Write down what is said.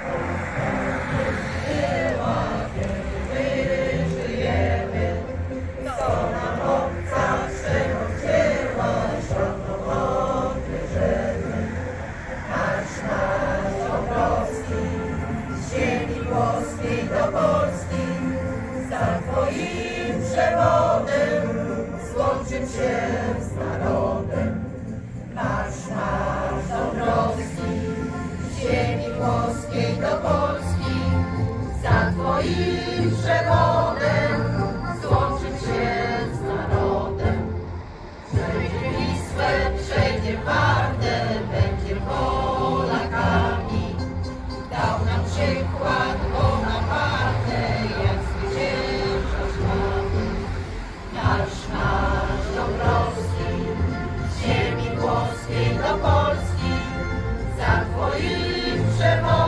Do Polski, za Twoim przewodem złączyć się z narodem. Marsz, marsz Dąbrowski, z ziemi włoskiej do Polski, za Twoim przewodem złączyć się z narodem. Przejdzie Wisłę, przejdzie Wartę, będzie Polakami, dał nam przykład Bonaparte, jak zwyciężać mamy. Marsz, marsz Dąbrowski, z ziemi włoskiej do Polski, za Twoim przewodem